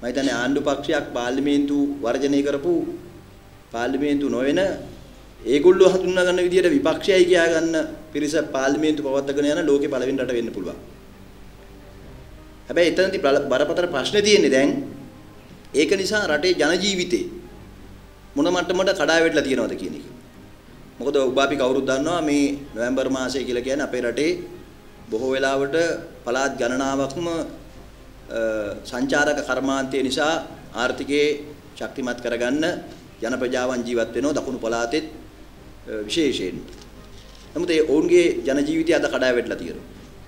මම හිතන්නේ ආණ්ඩු පක්ෂයක් පාර්ලිමේන්තු වර්ජනය කරපු පාර්ලිමේන්තු නොවන ඒගොල්ලෝ හඳුන්වා ගන්න විදියට විපක්ෂයයි කියා ගන්න පිරිස පාර්ලිමේන්තු පවත්වාගෙන යන ලෝකේ පළවෙනි රට වෙන්න පුළුවන්. හැබැයි එතනදී බරපතල ප්‍රශ්නේ තියෙන්නේ දැන් ඒක නිසා රටේ ජන ජීවිතේ මොන මට්ටමකට කඩා වැටලා තියෙනවද කියන එක. මොකද ඔබ අපි කවුරුත් දන්නවා මේ නොවැම්බර් මාසය කියලා කියන්නේ අපේ රටේ බොහෝ වෙලාවට පළාත් ගණනාවක්ම සංචාරක කර්මාන්තය නිසා ආර්ථිකයේ ශක්තිමත් කරගන්න ජන ප්‍රජාවන් ජීවත් වෙනවා දකුණු පළාතෙත් විශේෂයෙන්. නමුත් ඒ ඔවුන්ගේ ජන ජීවිතය අද කඩා වැටලා තියෙනවා.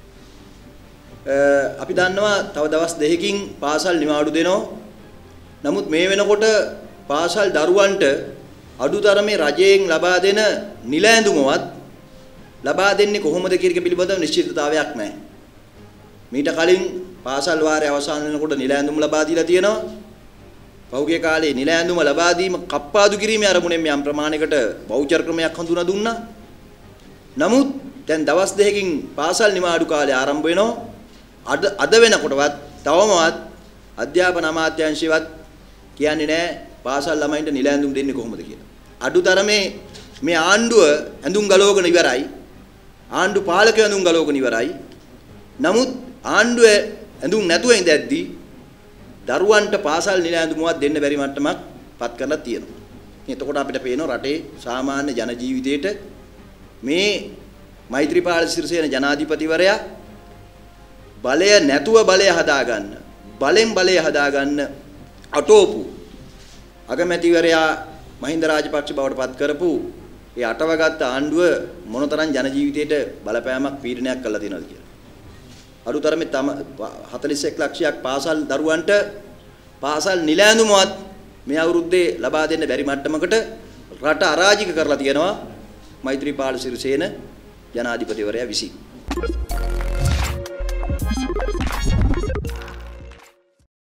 අපි දන්නවා තව දවස් දෙකකින් පාසල් නිවාඩු දෙනවා. නමුත් මේ වෙනකොට පාසල් දරුවන්ට අඩුතරමේ රජයෙන් ලබා දෙන නිල ඇඳුමවත් ලබා දෙන්නේ කොහොමද කියන එක පිළිබඳව නිශ්චිතතාවයක් නැහැ. මීට කලින් පාසල් වාරයේ අවසන් වෙනකොට නිල ඇඳුම් ලබා දීලා තියෙනවා. පහුගිය කාලේ නිල ඇඳුම ලබා දීම කප්පාදු කිරීමේ අරමුණෙන් යම් ප්‍රමාණයකට වවුචර් ක්‍රමයක් හඳුනා දුන්නා. නමුත් දැන් දවස් දෙකකින් පාසල් නිවාඩු කාලය ආරම්භ වෙනවා. අද වෙනකොටවත් තවමවත් අධ්‍යාපන අමාත්‍යාංශයවත් කියන්නේ නැහැ පාසල් ළමයින්ට නිල ඇඳුම් දෙන්නේ කොහොමද කියලා. අඩුතරමේ මේ ආණ්ඩුව ඇඳුම් ගලවගෙන ඉවරයි. ආණ්ඩු පාලකයෝ ඇඳුම් ගලවගෙන ඉවරයි. නමුත් ආණ්ඩුව ඇඳුම් නැතුව ඉඳද්දී දරුවන්ට පාසල් නිල ඇඳුමවත් දෙන්න බැරි මට්ටමක් පත් කරලා තියෙනවා. එතකොට අපිට පේනවා රටේ සාමාන්‍ය ජන ජීවිතේට මේ මෛත්‍රීපාල සිරිසේන ජනාධිපතිවරයා බලය නැතුව බලය හදාගන්න, බලෙන් බලය හදාගන්න අටෝපු අගමැතිවරයා මහින්ද රාජපක්ෂ බවට පත් කරපු ඒ අටවගත්ත ආණ්ඩුව මොනතරම් ජන ජීවිතයට බලපෑමක් පීඩනයක් කළා තියෙනවද කියලා. අඩුතරමේ 41 ලක්ෂයක් පාසල් දරුවන්ට පාසල් නිල ඇඳුමවත් මේ අවුරුද්දේ ලබා දෙන්න බැරි මට්ටමකට රට අරාජික කරලා තියෙනවා මෛත්‍රීපාල සිරිසේන ජනාධිපතිවරයා විසින්.